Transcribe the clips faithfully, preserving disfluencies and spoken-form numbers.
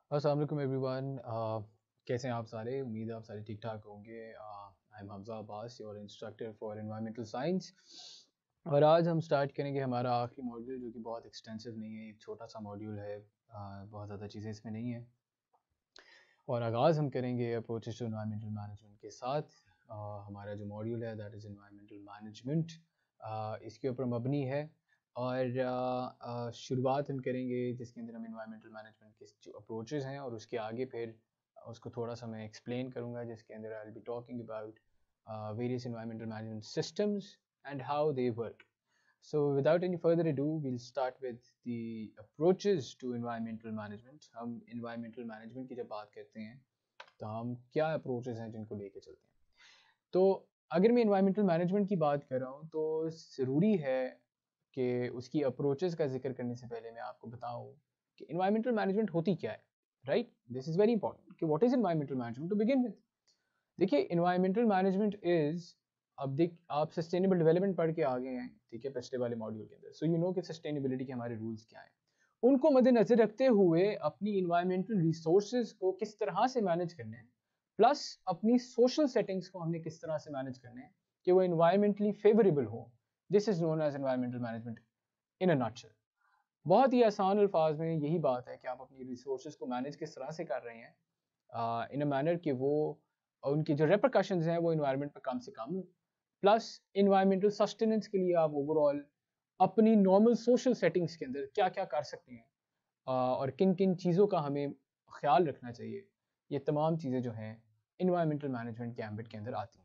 अस्सलाम वालेकुम एवरीवन। कैसे हैं आप सारे? उम्मीद है आप सारे ठीक ठाक होंगे। I am Hamza Abbas, your instructor for environmental science. और आज हम स्टार्ट करेंगे हमारा आखिरी मॉड्यूल, जो कि बहुत एक्सटेंसिव नहीं है, एक छोटा सा मॉड्यूल है। uh, बहुत ज़्यादा चीज़ें इसमें नहीं है। और आगाज़ हम करेंगे अप्रोचेस टू एनवायरमेंटल मैनेजमेंट के साथ। uh, हमारा जो मॉड्यूल है दैट इज़ एनवायरमेंटल मैनेजमेंट, इसके ऊपर मबनी है। और uh, uh, शुरुआत हम करेंगे जिसके अंदर हम एनवायरमेंटल मैनेजमेंट के जो अप्रोचेस हैं, और उसके आगे फिर उसको थोड़ा सा मैं एक्सप्लेन करूँगा, जिसके अंदर I will be talking about various environmental management systems and how they work. So without any further ado, we'll start with the approaches to environmental management. हम environmental management की जब बात करते हैं तो हम क्या approaches हैं जिनको लेके चलते हैं। तो अगर मैं environmental management की बात कर रहा हूँ तो ज़रूरी है कि उसकी approaches का जिक्र करने से पहले मैं आपको बताऊँ कि environmental management होती क्या है, right? This is very important कि what is environmental management to begin with. देखिए environmental management is, अब देख आप सस्टेनेबल डेवलपमेंट पढ़ के आ गए हैं, ठीक है, पिछले वाले मॉड्यूल के अंदर। सो यू नो कि सस्टेनेबिलिटी के हमारे रूल्स क्या हैं। उनको मद्देनजर रखते हुए अपनी इन्वायरमेंटल रिसोर्सेज को किस तरह से मैनेज करने हैं, प्लस अपनी सोशल सेटिंग्स को हमने किस तरह से मैनेज करने हैं कि वो इन्वायरमेंटली फेवरेबल हो। This is known as environmental management in a nutshell. बहुत ही आसान अल्फाज में यही बात है कि आप अपनी रिसोर्सेज को मैनेज किस तरह से कर रहे हैं इन अ मैनर कि वो उनकी जो रेपरकशंस हैं वो इन्वायरमेंट पर कम से कम हो, प्लस इन्वायरमेंटल सस्टेनेंस के लिए आप ओवरऑल अपनी नॉर्मल सोशल सेटिंग्स के अंदर क्या क्या कर सकते हैं और किन किन चीज़ों का हमें ख्याल रखना चाहिए। ये तमाम चीज़ें जो हैं इन्वायरमेंटल मैनेजमेंट के एम्बिट के अंदर आती हैं।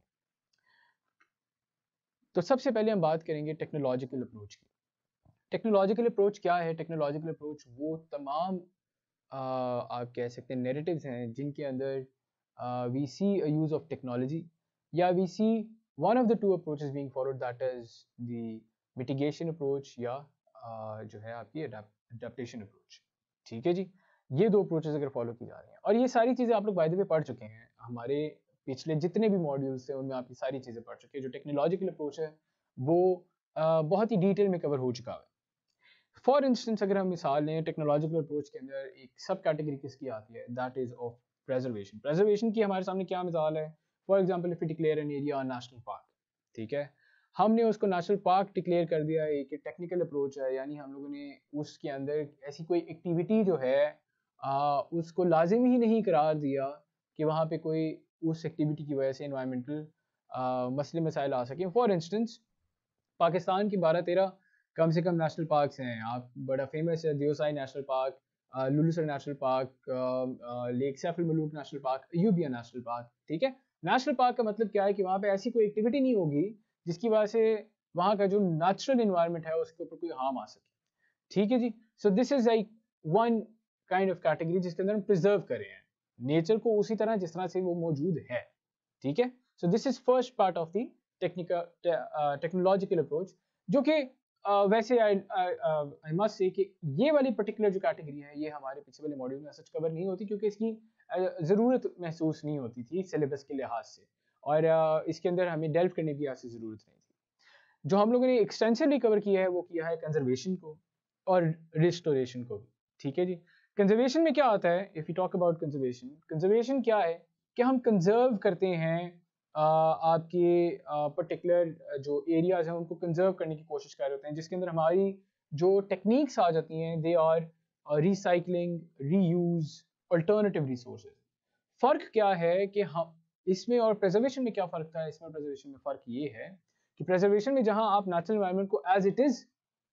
तो सबसे पहले हम बात करेंगे टेक्नोलॉजिकल अप्रोच की। टेक्नोलॉजिकल अप्रोच क्या है? टेक्नोलॉजिकल अप्रोच वो तमाम uh, आप कह सकते हैं नैरेटिव्स हैं जिनके अंदर we see a use of technology, या we see one of the two approaches being followed, that is the mitigation approach, या uh, जो है आपकी अडेप्टेशन अप्रोच। ठीक है जी, ये दो अप्रोचेस अगर फॉलो की जा रही हैं, और ये सारी चीज़ें आप लोग बाय द वे पढ़ चुके हैं, हमारे पिछले जितने भी मॉड्यूल्स थे उनमें आप ये सारी चीज़ें पढ़ चुके हैं। जो टेक्नोलॉजिकल अप्रोच है वो uh, बहुत ही डिटेल में कवर हो चुका है। फॉर इंस्टेंस अगर हम मिसाल लें, टेक्नोलॉजिकल अप्रोच के अंदर एक सब कैटेगरी किसकी आती है, that is of preservation. Preservation की हमारे सामने क्या मिसाल है? For example if you declare an area national park, ठीक है, हमने उसको नेशनल पार्क डिक्लेयर कर दिया है, एक टेक्निकल अप्रोच है, यानी हम लोगों ने उसके अंदर ऐसी कोई एक्टिविटी जो है आ, उसको लाजिम ही नहीं करार दिया कि वहाँ पे कोई उस एक्टिविटी की वजह से इन्वायरमेंटल मसले मसाइल आ सकें। फॉर इंस्टेंस पाकिस्तान की बारह तेरह कम से कम नेशनल पार्क्स हैं। आप बड़ा फेमस है Deosai national park, Lulusar national park, lake Saiful Malook national park, Ayubia national park. ठीक है, नेशनल पार्क का मतलब क्या है कि वहाँ पे ऐसी कोई एक्टिविटी नहीं होगी जिसकी वजह से वहाँ का जो नेचुरल इन्वायरमेंट है उसके ऊपर कोई हार्म आ सके। ठीक है जी, so this is like one kind of category जिसके अंदर हम प्रिजर्व कर रहे हैं नेचर को उसी तरह जिस तरह से वो मौजूद है। ठीक है, so this is first part of the technical technological approach, जो कि uh, वैसे आई मस्ट से कि ये वाली पर्टिकुलर जो कैटेगरी है ये हमारे पिछले वाले मॉड्यूल में सच कवर नहीं होती, क्योंकि इसकी uh, ज़रूरत महसूस नहीं होती थी सिलेबस के लिहाज से, और uh, इसके अंदर हमें डेल्व करने की ऐसी ज़रूरत नहीं थी। जो हम लोगों ने एक्सटेंसिवली कवर किया है वो किया है कंजर्वेशन को और रिस्टोरेशन को भी। ठीक है जी, कंजर्वेशन में क्या आता है? If you talk about conservation, conservation क्या है कि हम कंजर्व करते हैं आपके पर्टिकुलर जो एरियाज हैं उनको कंजर्व करने की कोशिश कर रहे होते हैं, जिसके अंदर हमारी जो टेक्निक्स आ जाती हैं they are recycling, reuse, alternative resources. फ़र्क क्या है कि हम इसमें और प्रेजर्वेशन में क्या फ़र्क था? इसमें प्रेजर्वेशन में फ़र्क ये है कि प्रेजर्वेशन में जहां आप नेचुरल एनवायरनमेंट को एज इट इज़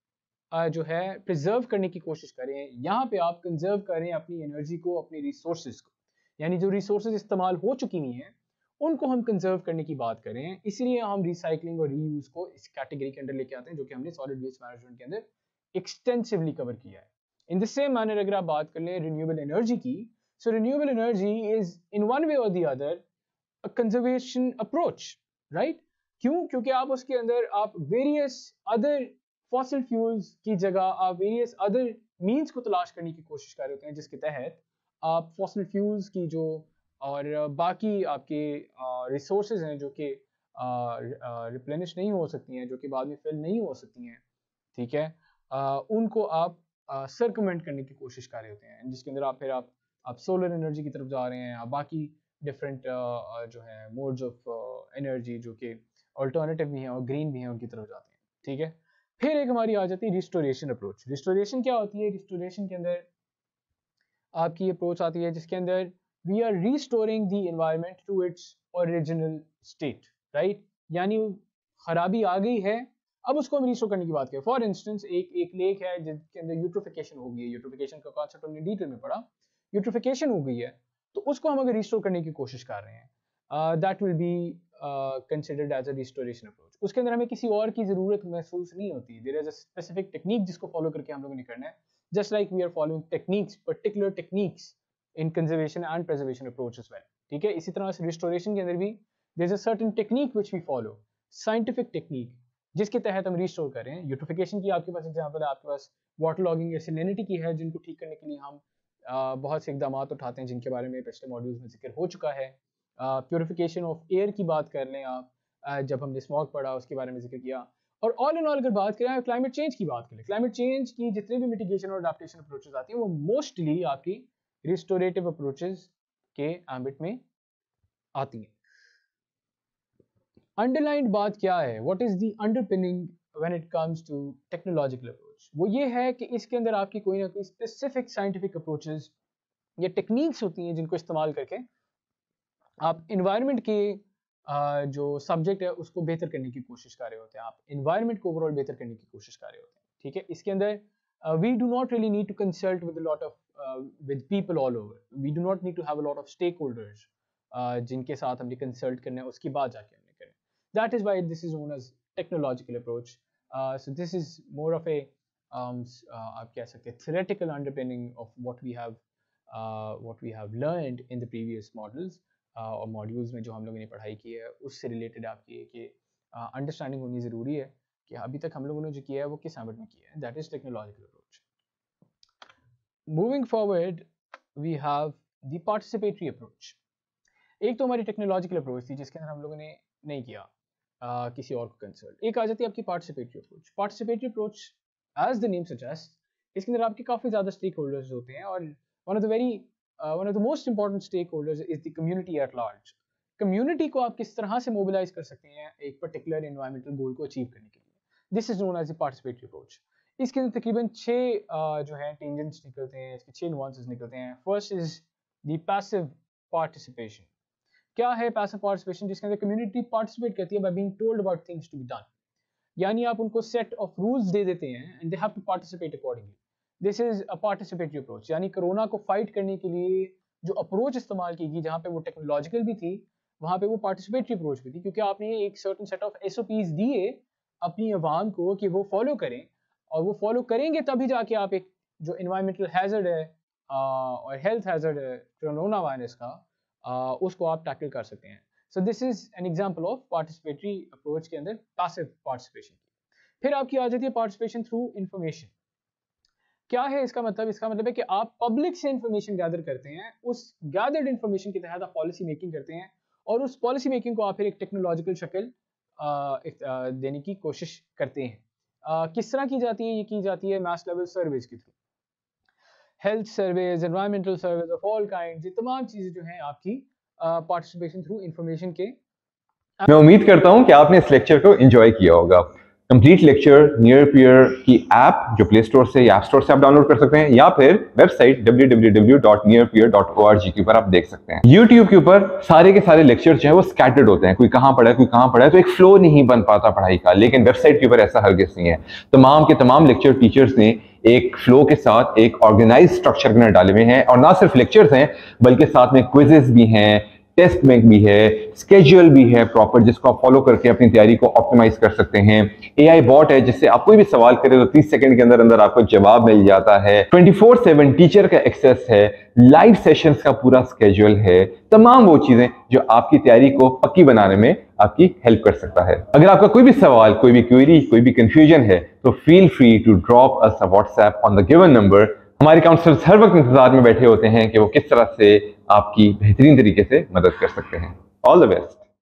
जो है प्रिजर्व करने की कोशिश करें, यहाँ पे आप कंजर्व करें अपनी एनर्जी को, अपनी रिसोर्सेज को, यानी जो रिसोर्सेज इस्तेमाल हो चुकी हुई हैं उनको हम कंजर्व करने की बात करें। इसलिए हम रिसाइकलिंग और रीयूज को इस कैटेगरी के अंदर लेके आते हैं, जो कि हमने सॉलिड वेस्ट मैनेजमेंट के अंदर एक्सटेंसिवली कवर किया है। इन द सेम मैनर अगर आप बात कर लें रिन्यूएबल एनर्जी की, so renewable energy is in one way और the other a conservation approach, right? क्यों? क्योंकि आप उसके अंदर आप वेरियस अदर फॉसिल फ्यूल्स की जगह आप वेरियस अदर मीन्स को तलाश करने की कोशिश कर रहे होते हैं, जिसके तहत आप फॉसिल फ्यूल्स की जो और बाकी आपके रिसोर्सेज हैं जो कि रिप्लेनिश नहीं हो सकती हैं, जो कि बाद में फिल नहीं हो सकती हैं, ठीक है, आ, उनको आप सर्कमेंट करने की कोशिश कर रहे होते हैं, जिसके अंदर आप फिर आप आप सोलर एनर्जी की तरफ जा रहे हैं, आप बाकी डिफरेंट जो है मोड्स ऑफ एनर्जी जो कि ऑल्टरनेटिव भी हैं और ग्रीन भी हैं उनकी तरफ जाते हैं, ठीक है। फिर एक हमारी आ जाती है रिस्टोरेशन अप्रोच। रिस्टोरेशन क्या होती है? रिस्टोरेशन के अंदर आपकी अप्रोच आती है जिसके अंदर we are restoring the environment to its original state, right. यानी खराबी आ गई है, अब उसको हम रिस्टोर करने की बात करें। फॉर इंस्टेंस एक एक लेक है जिसके अंदर यूट्रोफिकेशन हो गई है, यूट्रोफिकेशन का कॉन्सेप्ट हमने डिटेल में पढ़ा, यूट्रोफिकेशन हो गई है, तो उसको हम अगर रिस्टोर करने की कोशिश कर रहे हैं, that will be considered as a restoration approach. उसके अंदर हमें किसी और की ज़रूरत महसूस नहीं होती, there is a specific technique जिसको फॉलो करके हम लोगों ने करना है, just like we are following techniques, particular techniques in conservation and preservation approach as well, ठीक है। इसी तरह से रिस्टोरेशन के अंदर भी there is a certain technique which we follow, scientific technique, जिसके तहत हम रिस्टोर कर रहे हैं। यूट्रोफिकेशन की आपके पास एग्जांपल है, आपके पास वाटर लॉगिंग या सैलिनिटी की है, जिनको ठीक करने के लिए हम आ, बहुत से इकदाम उठाते हैं जिनके बारे में पिछले मॉड्यूल्स में जिक्र हो चुका है। प्योरिफिकेशन ऑफ एयर की बात कर लें आप, आ, जब हमने स्मॉग पढ़ा उसके बारे में जिक्र किया। और ऑल इन ऑल अगर बात करें क्लाइमेट चेंज की बात करें, क्लाइमेट चेंज की जितने भी मिटिगेशन और अडैप्टेशन अप्रोचेस आती हैं वो मोस्टली आपकी रिस्टोरेटिव अप्रोचेस के एम्बिट में आती हैं। अंडरलाइंड बात क्या है, what is the underpinning when it comes to technological approach? वो ये है कि इसके अंदर आपकी कोई ना कोई स्पेसिफिक साइंटिफिक अप्रोचेस या टेक्निक्स होती हैं जिनको इस्तेमाल करके आप इन्वायरमेंट के आ, जो सब्जेक्ट है उसको बेहतर करने की कोशिश कर रहे होते हैं, आप इन्वायरमेंट को ओवरऑल बेहतर करने की कोशिश कर रहे होते हैं, ठीक है। इसके अंदर we do not really need to consult with lot of with people all over, we do not need to have a lot of stake holders जिनके साथ हमने कंसल्ट करना है, उसके बाद जाके हमने करें। That is why this is known as technological approach. So this is more of a आप कह सकते हैं theoretical underpinning of what we have uh, what we have learned in the previous models uh, और modules में जो हम लोगों ने पढ़ाई की है उससे रिलेटेड आपकी कि अंडरस्टैंडिंग uh, होनी ज़रूरी है कि अभी तक हम लोगों ने जो किया है वो किस एम्बिट में किया है, that is technological approach. Moving forward we have the participatory approach. एक तो हमारी टेक्नोलॉजिकल अप्रोच थी जिसके अंदर हम लोगों ने नहीं किया uh, किसी और को कंसल्ट। एक आ जाती है आपकी participatory approach. Participatory approach as the name suggest, इसके अंदर आपके काफ़ी ज़्यादा स्टेक होल्डर्स होते हैं और one of the very one of the most important stakeholders is the community at large. Community को आप किस तरह से मोबिलाइज कर सकते हैं एक पर्टिकुलर एनवायरमेंटल गोल को अचीव करने के लिए, this is known as the participatory approach. इसके अंदर तकरीबन छः uh, जो है टेंजेंट्स निकलते हैं, इसके छः नुआंसेस निकलते हैं। First is the passive participation. क्या है पैसिव पार्टिसिपेशन? जिसके अंदर कम्युनिटी पार्टिसिपेट करती है by being told about things to be done, यानी आप उनको सेट ऑफ रूल्स दे देते हैं and they have to participate accordingly. This is a participatory approach. यानी कोरोना को फाइट करने के लिए जो अप्रोच इस्तेमाल की गई, जहाँ पे वो टेक्नोलॉजिकल भी थी वहाँ पे वो पार्टिसिपेटरी अप्रोच भी थी, क्योंकि आपने एक सर्टेन सेट ऑफ एसओपीज दिए अपनी आवाम को कि वो फॉलो करें, और वो फॉलो करेंगे तभी जाके आप एक जो इन्वायरमेंटल हैजर्ड है और हेल्थ हैजर्ड है कोरोना वायरस का, आ, उसको आप टैकल कर सकते हैं। So this is an example of participatory approach के अंदर पैसिव पार्टिसिपेशन की। फिर आपकी आ जाती है पार्टिसिपेशन थ्रू इंफॉर्मेशन। क्या है इसका मतलब? इसका मतलब है कि आप पब्लिक से इंफॉर्मेशन गैदर करते हैं, उस गैदर्ड इंफॉर्मेशन के तहत आप पॉलिसी मेकिंग करते हैं और उस पॉलिसी मेकिंग को आप फिर एक टेक्नोलॉजिकल शक्ल देने की कोशिश करते हैं। आ, किस तरह की जाती है? ये की जाती है मैस लेवल सर्वेज के through, health surveys, environmental surveys of all kind, ये तमाम चीज़ें जो हैं आपकी पार्टिसिपेशन थ्रू इंफॉर्मेशन के। मैं उम्मीद करता हूं कि आपने इस लेक्चर को एंजॉय किया होगा। कंप्लीट लेक्चर नियर पियर की ऐप जो प्ले स्टोर से या ऐप स्टोर से आप डाउनलोड कर सकते हैं, या फिर website W W W dot near peer dot O R G के ऊपर आप देख सकते हैं। यूट्यूब के ऊपर सारे के सारे लेक्चर जो है वो स्कैटर्ड होते हैं, कोई कहाँ पढ़ा है कोई कहाँ पढ़ा है, तो एक फ्लो नहीं बन पाता पढ़ाई का। लेकिन वेबसाइट के ऊपर ऐसा हरगिज़ नहीं है। तमाम के तमाम लेक्चर टीचर्स ने एक फ्लो के साथ एक ऑर्गेनाइज स्ट्रक्चर में डाले हुए हैं, और ना सिर्फ लेक्चर्स हैं बल्कि साथ में क्विजेस भी हैं, टेस्ट बैंक भी है, स्केड्यूल भी है प्रॉपर, जिसको आप फॉलो करके अपनी तैयारी को ऑप्टिमाइज कर सकते हैं। एआई बॉट है जिससे आप कोई भी सवाल करें तो तीस सेकंड के अंदर अंदर आपको जवाब मिल जाता है। ट्वेंटी फोर सेवन टीचर का एक्सेस है, लाइव सेशंस का पूरा स्केड्यूल है, तमाम वो चीजें जो आपकी तैयारी को पक्की बनाने में आपकी हेल्प कर सकता है। अगर आपका कोई भी सवाल, कोई भी क्वेरी, कोई भी कंफ्यूजन है तो feel free to drop us a WhatsApp on the given number. हमारे काउंसलर्स हर वक्त इंतजार में बैठे होते हैं कि वो किस तरह से आपकी बेहतरीन तरीके से मदद कर सकते हैं। All the best.